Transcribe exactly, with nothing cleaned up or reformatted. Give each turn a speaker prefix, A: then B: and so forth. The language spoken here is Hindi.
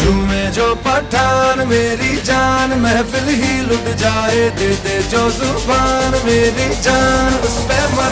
A: झूमे जो पठान मेरी जान, महफिल ही लुट जाए, दे दे जो जुबान मेरी जान, उस पे